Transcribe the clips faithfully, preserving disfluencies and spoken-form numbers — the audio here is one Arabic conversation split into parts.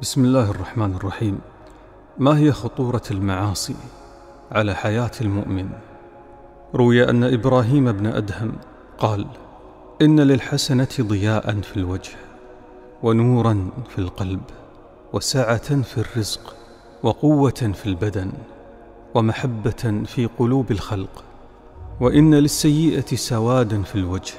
بسم الله الرحمن الرحيم. ما هي خطورة المعاصي على حياة المؤمن؟ روي أن إبراهيم بن أدهم قال: إن للحسنة ضياء في الوجه، ونورا في القلب، وسعة في الرزق، وقوة في البدن، ومحبة في قلوب الخلق. وإن للسيئة سوادا في الوجه،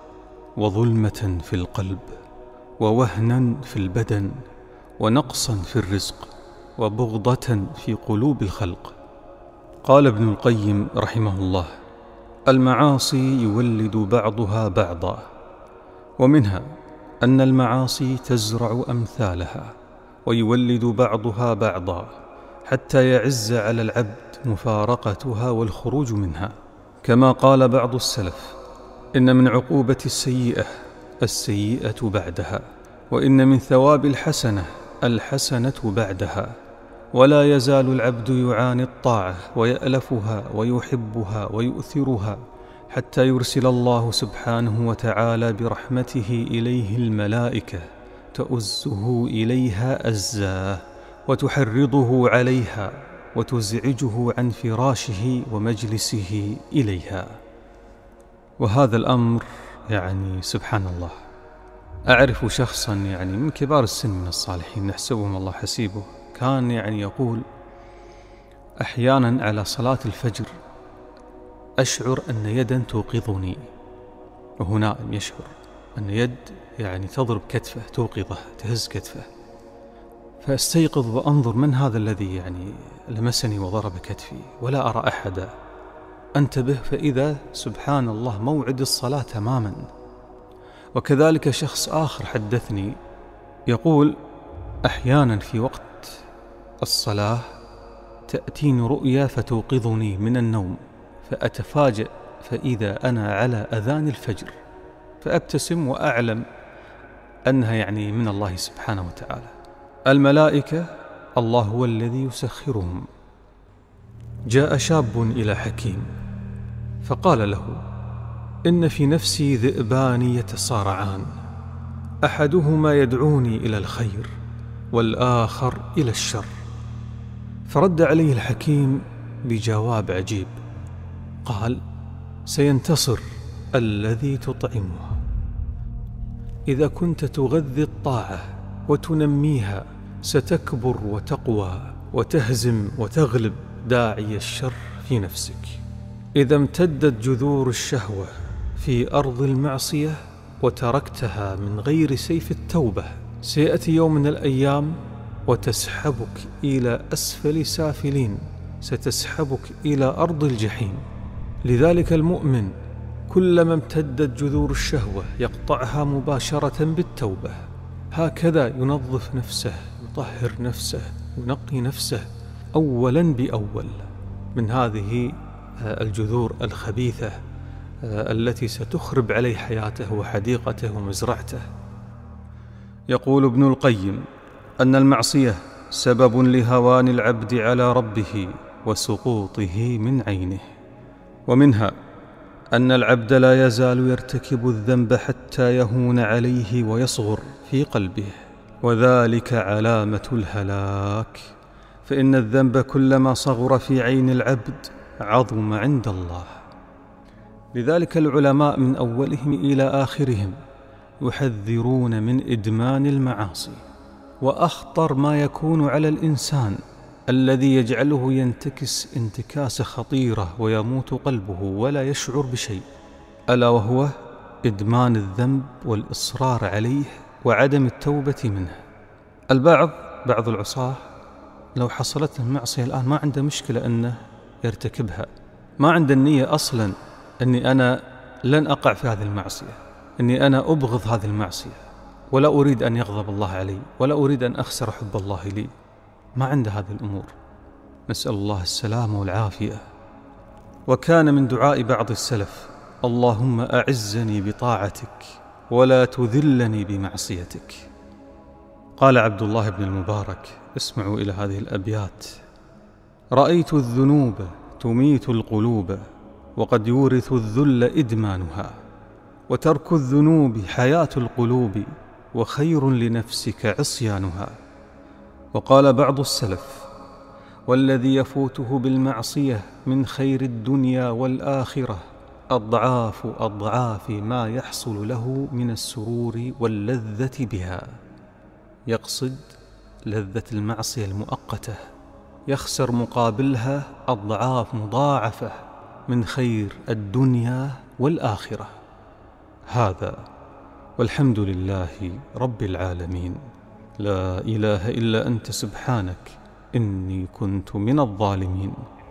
وظلمة في القلب، ووهنا في البدن، ونقصا في الرزق، وبغضة في قلوب الخلق. قال ابن القيم رحمه الله: المعاصي يولد بعضها بعضا، ومنها أن المعاصي تزرع أمثالها، ويولد بعضها بعضا حتى يعز على العبد مفارقتها والخروج منها. كما قال بعض السلف: إن من عقوبة السيئة السيئة بعدها، وإن من ثواب الحسنة الحسنة بعدها. ولا يزال العبد يعاني الطاعة ويألفها ويحبها ويؤثرها حتى يرسل الله سبحانه وتعالى برحمته إليه الملائكة تؤزه إليها أزاه، وتحرضه عليها، وتزعجه عن فراشه ومجلسه إليها. وهذا الأمر يعني سبحان الله. أعرف شخصا يعني من كبار السن من الصالحين نحسبهم الله حسيبه، كان يعني يقول: أحيانا على صلاة الفجر أشعر أن يدا توقظني، وهو نائم يشعر أن يد يعني تضرب كتفه، توقظه، تهز كتفه، فأستيقظ وأنظر من هذا الذي يعني لمسني وضرب كتفي، ولا أرى أحدا. أنتبه فإذا سبحان الله موعد الصلاة تماما. وكذلك شخص آخر حدثني يقول: أحيانا في وقت الصلاة تأتيني رؤيا فتوقظني من النوم، فأتفاجأ فإذا أنا على أذان الفجر، فأبتسم وأعلم أنها يعني من الله سبحانه وتعالى. الملائكة الله هو الذي يسخرهم. جاء شاب إلى حكيم فقال له: إن في نفسي ذئبان يتصارعان، أحدهما يدعوني إلى الخير والآخر إلى الشر. فرد عليه الحكيم بجواب عجيب، قال: سينتصر الذي تطعمه. إذا كنت تغذي الطاعة وتنميها ستكبر وتقوى وتهزم وتغلب داعي الشر في نفسك. إذا امتدت جذور الشهوة في أرض المعصية وتركتها من غير سيف التوبة، سيأتي يوم من الأيام وتسحبك إلى أسفل سافلين، ستسحبك إلى أرض الجحيم. لذلك المؤمن كلما امتدت جذور الشهوة يقطعها مباشرة بالتوبة. هكذا ينظف نفسه، يطهر نفسه، ينقي نفسه أولا بأول من هذه الجذور الخبيثة التي ستخرب عليه حياته وحديقته ومزرعته. يقول ابن القيم أن المعصية سبب لهوان العبد على ربه وسقوطه من عينه. ومنها أن العبد لا يزال يرتكب الذنب حتى يهون عليه ويصغر في قلبه، وذلك علامة الهلاك، فإن الذنب كلما صغر في عين العبد عظم عند الله. لذلك العلماء من أولهم إلى آخرهم يحذرون من إدمان المعاصي، وأخطر ما يكون على الإنسان الذي يجعله ينتكس انتكاسة خطيرة ويموت قلبه ولا يشعر بشيء، ألا وهو إدمان الذنب والإصرار عليه وعدم التوبة منه. البعض بعض العصاة لو حصلت المعصية الآن ما عنده مشكلة أنه يرتكبها، ما عنده النية أصلا أني أنا لن أقع في هذه المعصية، أني أنا أبغض هذه المعصية، ولا أريد أن يغضب الله علي، ولا أريد أن أخسر حب الله لي. ما عنده هذه الأمور، نسأل الله السلامة والعافية. وكان من دعاء بعض السلف: اللهم أعزني بطاعتك ولا تذلني بمعصيتك. قال عبد الله بن المبارك: اسمعوا إلى هذه الأبيات: رأيت الذنوب تميت القلوب، وقد يورث الذل إدمانها، وترك الذنوب حياة القلوب، وخير لنفسك عصيانها. وقال بعض السلف: والذي يفوته بالمعصية من خير الدنيا والآخرة أضعاف أضعاف ما يحصل له من السرور واللذة بها. يقصد لذة المعصية المؤقتة، يخسر مقابلها أضعاف مضاعفة من خير الدنيا والآخرة. هذا والحمد لله رب العالمين. لا إله إلا أنت سبحانك إني كنت من الظالمين.